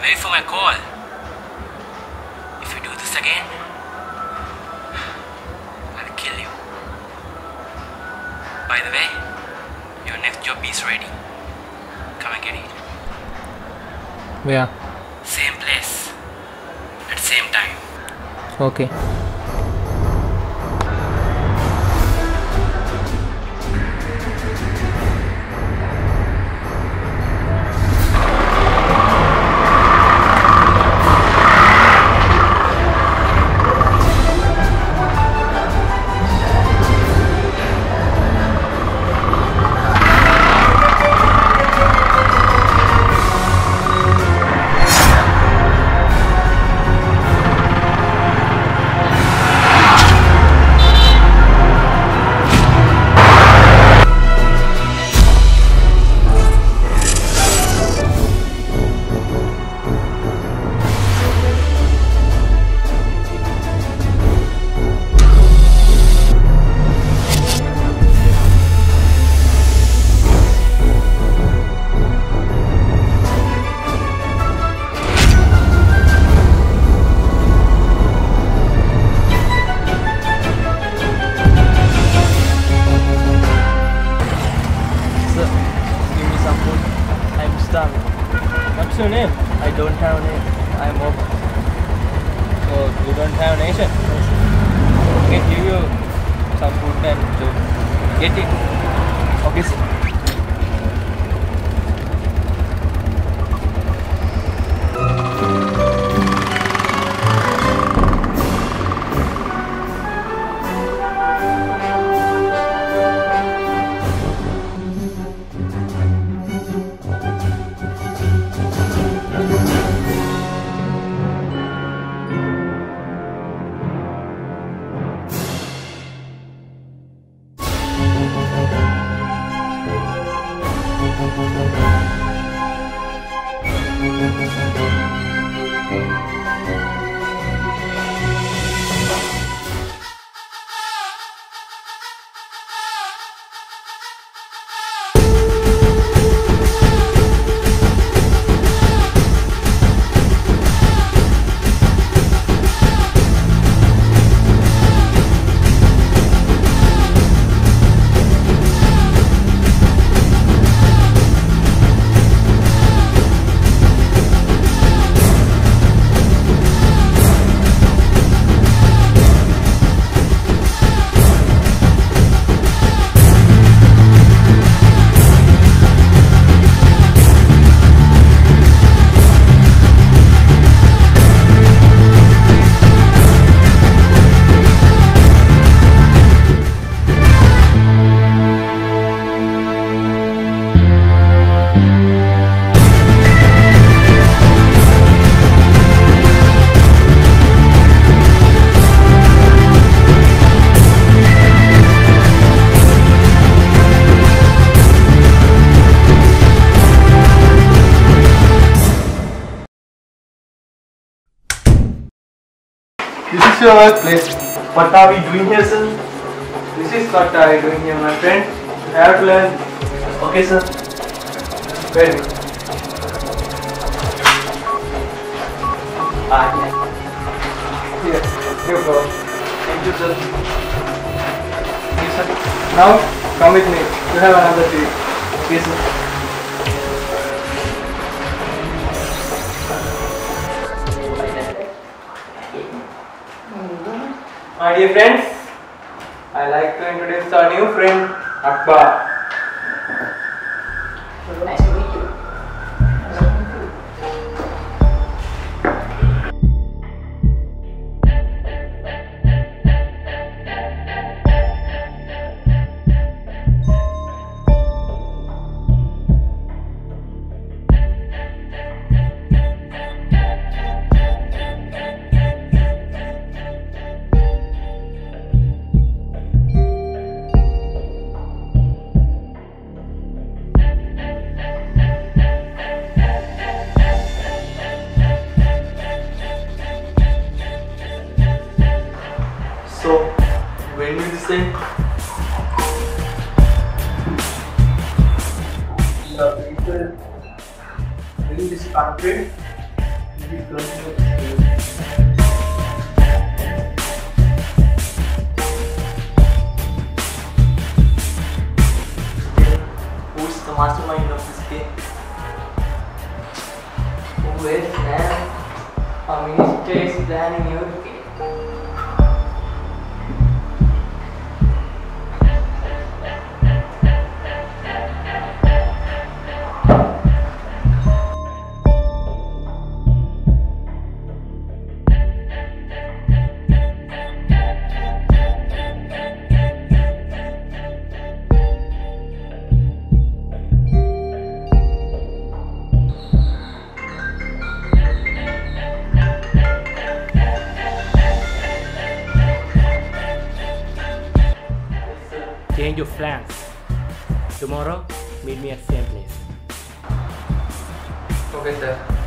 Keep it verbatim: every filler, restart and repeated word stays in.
Wait for my call. If you do this again, I'll kill you. By the way, your next job is ready. Come and get it. Where? Same place. At same time. Okay. What's your name? I don't have a name. I am off. So you don't have a nation? I can give you some food and to get it. Okay, sir. This is your workplace. What are we doing here, sir? This is what I am doing here, my friend. You have to learn. Okay, sir. Very good. Ah, yeah. Here, here go. Thank you, sir. Okay, sir. Now, come with me. You have another treat. Okay, sir. My dear friends, I like to introduce our new friend, Akbar. Nice to meet you. So, when will this end? The people in this country Please continue. Who is the mastermind of this game? Who is man? Our minister is planning everything. Change of plans. Tomorrow, meet me at same place. Okay, sir.